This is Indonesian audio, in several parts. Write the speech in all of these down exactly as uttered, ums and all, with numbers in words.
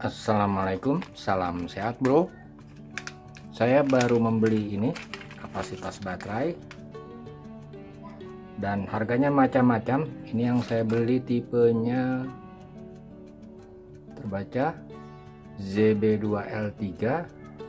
Assalamualaikum, salam sehat bro. Saya baru membeli ini kapasitas baterai dan harganya macam-macam. Ini yang saya beli tipenya terbaca Z B dua L tiga.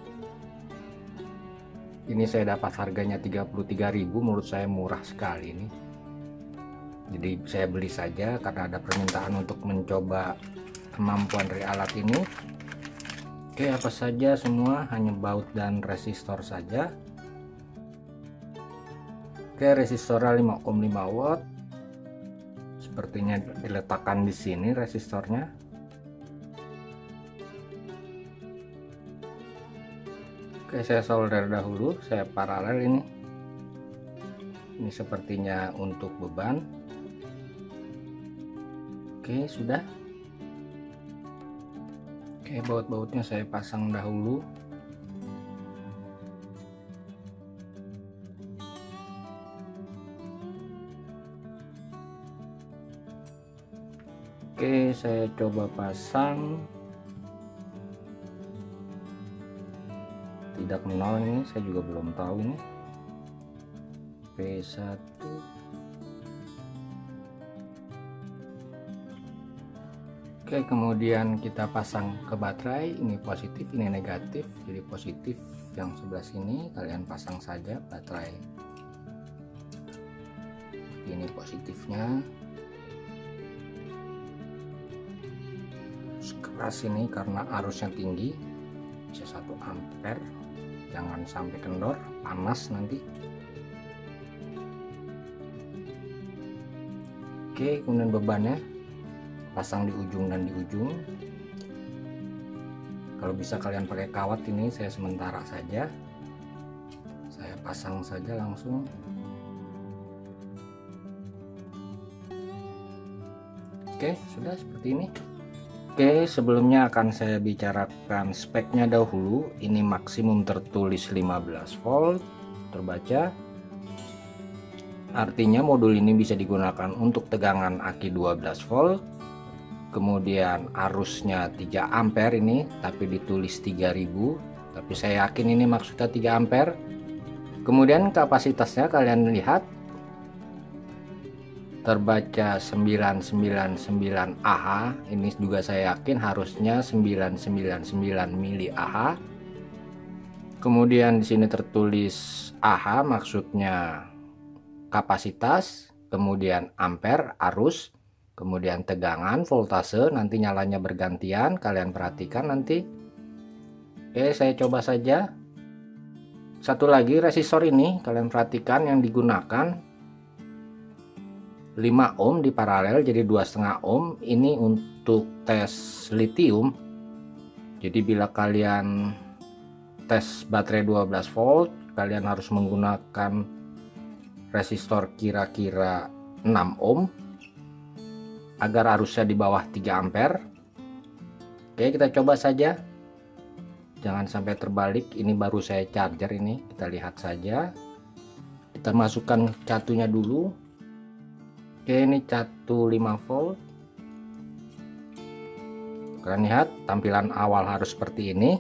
Ini saya dapat harganya tiga puluh tiga ribu, menurut saya murah sekali ini. Jadi saya beli saja karena ada permintaan untuk mencoba kemampuan dari alat ini. Oke, apa saja semua, hanya baut dan resistor saja. Oke, resistornya lima ohm lima watt. Sepertinya diletakkan di sini resistornya. Oke, saya solder dahulu, saya paralel ini. Ini sepertinya untuk beban. Oke, sudah. Oke, baut-bautnya saya pasang dahulu. Oke, saya coba pasang. Tidak nol ini, saya juga belum tahu ini. P satu. Oke, kemudian kita pasang ke baterai. Ini positif, ini negatif. Jadi positif yang sebelah sini kalian pasang saja baterai. Ini positifnya. Keras ini karena arusnya tinggi, bisa satu ampere. Jangan sampai kendor, panas nanti. Oke, kemudian bebannya pasang di ujung dan di ujung. Kalau bisa kalian pakai kawat, ini saya sementara saja. Saya pasang saja langsung. Oke, sudah seperti ini. Oke, sebelumnya akan saya bicarakan speknya dahulu. Ini maksimum tertulis lima belas volt, terbaca. Artinya modul ini bisa digunakan untuk tegangan aki dua belas volt. Kemudian arusnya tiga ampere ini, tapi ditulis tiga ribu, tapi saya yakin ini maksudnya tiga ampere. Kemudian kapasitasnya kalian lihat terbaca sembilan sembilan sembilan Ah. Ini juga saya yakin harusnya sembilan sembilan sembilan mili Ah. Kemudian di sini tertulis Ah, maksudnya kapasitas, kemudian ampere arus, kemudian tegangan voltase, nanti nyalanya bergantian, kalian perhatikan nanti. Oke, saya coba saja. Satu lagi, resistor ini kalian perhatikan yang digunakan lima ohm di paralel, jadi dua koma lima ohm. Ini untuk tes litium. Jadi bila kalian tes baterai dua belas volt, kalian harus menggunakan resistor kira-kira enam ohm agar arusnya di bawah tiga ampere. Oke, kita coba saja. Jangan sampai terbalik, ini baru saya charger ini. Kita lihat saja. Kita masukkan catunya dulu. Oke, ini catu lima volt. Kalian lihat tampilan awal harus seperti ini.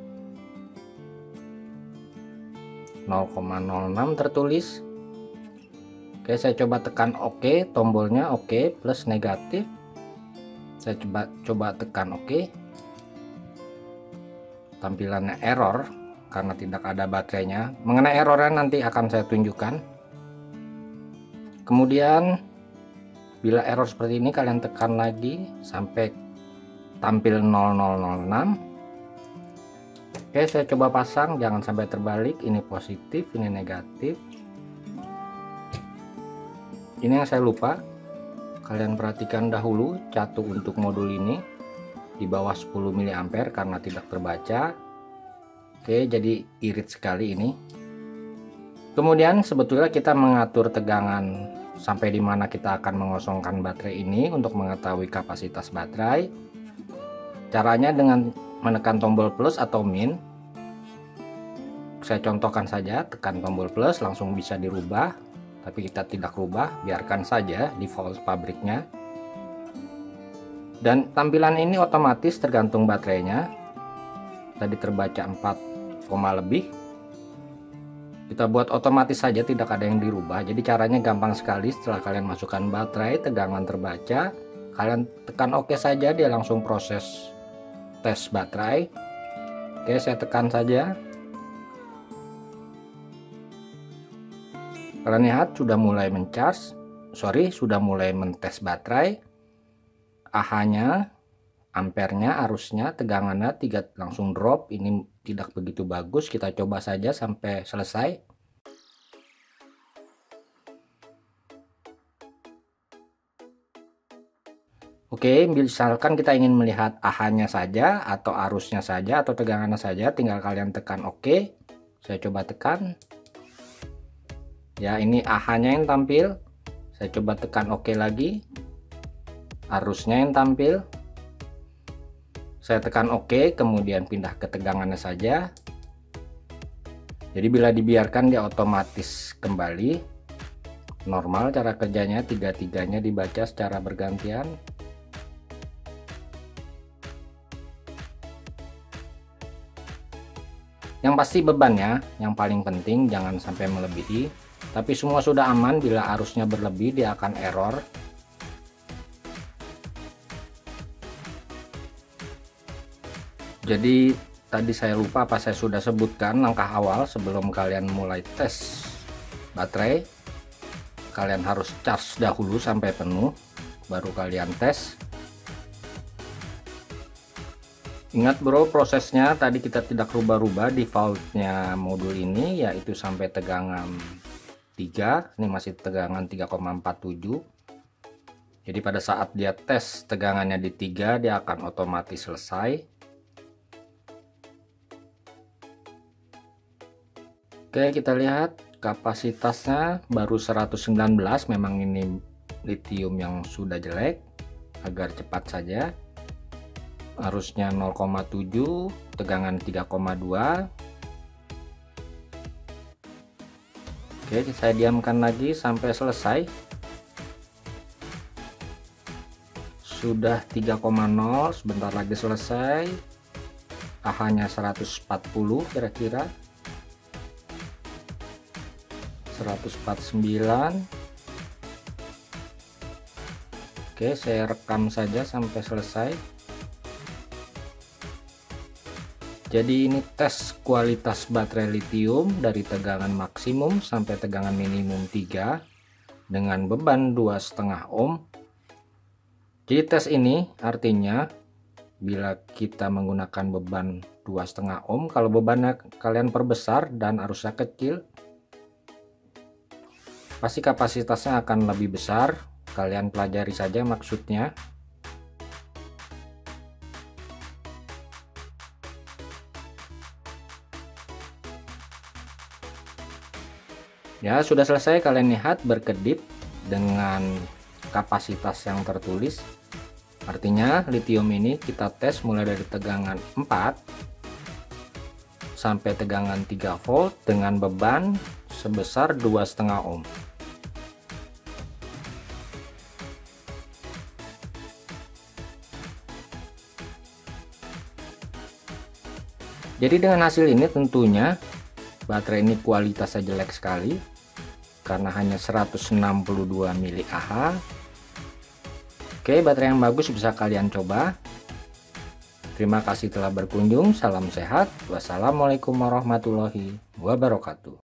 nol koma nol enam tertulis. Oke, saya coba tekan OK, tombolnya OK plus negatif. Saya coba coba tekan OK. Tampilannya error karena tidak ada baterainya. Mengenai errornya nanti akan saya tunjukkan. Kemudian bila error seperti ini, kalian tekan lagi sampai tampil nol nol nol enam. Oke, saya coba pasang, jangan sampai terbalik. Ini positif, ini negatif. Ini yang saya lupa, kalian perhatikan dahulu catu untuk modul ini di bawah sepuluh mili ampere karena tidak terbaca. Oke, jadi irit sekali ini. Kemudian sebetulnya kita mengatur tegangan sampai di mana kita akan mengosongkan baterai ini untuk mengetahui kapasitas baterai. Caranya dengan menekan tombol plus atau min. Saya contohkan saja, tekan tombol plus langsung bisa dirubah, tapi kita tidak rubah, biarkan saja default pabriknya. Dan tampilan ini otomatis tergantung baterainya. Tadi terbaca empat, lebih. Kita buat otomatis saja, tidak ada yang dirubah. Jadi caranya gampang sekali. Setelah kalian masukkan baterai, tegangan terbaca, kalian tekan oke saja, dia langsung proses tes baterai. Oke, saya tekan saja. Kalian lihat sudah mulai mencas, sorry sudah mulai mentes baterai. A H-nya, ampernya, arusnya, tegangannya tiga langsung drop. Ini tidak begitu bagus. Kita coba saja sampai selesai. Oke, misalkan kita ingin melihat A H-nya saja atau arusnya saja atau tegangannya saja, tinggal kalian tekan oke. Saya coba tekan. Ya, ini A H-nya yang tampil. Saya coba tekan oke lagi. Arusnya yang tampil. Saya tekan oke, kemudian pindah ke tegangannya saja. Jadi bila dibiarkan dia otomatis kembali normal. Cara kerjanya tiga-tiganya dibaca secara bergantian. Yang pasti bebannya yang paling penting jangan sampai melebihi. Tapi semua sudah aman. Bila arusnya berlebih dia akan error. Jadi tadi saya lupa apa saya sudah sebutkan langkah awal sebelum kalian mulai tes baterai. Kalian harus charge dahulu sampai penuh, baru kalian tes. Ingat bro, prosesnya tadi kita tidak rubah-rubah defaultnya modul ini, yaitu sampai tegangan tiga. Ini masih tegangan tiga koma empat tujuh. Jadi pada saat dia tes tegangannya di tiga, dia akan otomatis selesai. Oke, kita lihat kapasitasnya baru seratus sembilan belas. Memang ini lithium yang sudah jelek. Agar cepat saja. Arusnya nol koma tujuh, tegangan tiga koma dua. Oke, saya diamkan lagi sampai selesai. Sudah tiga koma nol, sebentar lagi selesai. A H-nya seratus empat puluh kira-kira. seratus empat puluh sembilan. Oke, saya rekam saja sampai selesai. Jadi ini tes kualitas baterai lithium dari tegangan maksimum sampai tegangan minimum tiga dengan beban dua koma lima ohm. Jadi tes ini artinya bila kita menggunakan beban dua koma lima ohm, kalau bebannya kalian perbesar dan arusnya kecil, pasti kapasitasnya akan lebih besar. Kalian pelajari saja maksudnya. Ya, sudah selesai. Kalian lihat berkedip dengan kapasitas yang tertulis. Artinya lithium ini kita tes mulai dari tegangan empat sampai tegangan tiga volt dengan beban sebesar dua koma lima ohm. Jadi dengan hasil ini tentunya baterai ini kualitasnya jelek sekali karena hanya seratus enam puluh dua miliampere. Oke, baterai yang bagus bisa kalian coba. Terima kasih telah berkunjung. Salam sehat. Wassalamualaikum warahmatullahi wabarakatuh.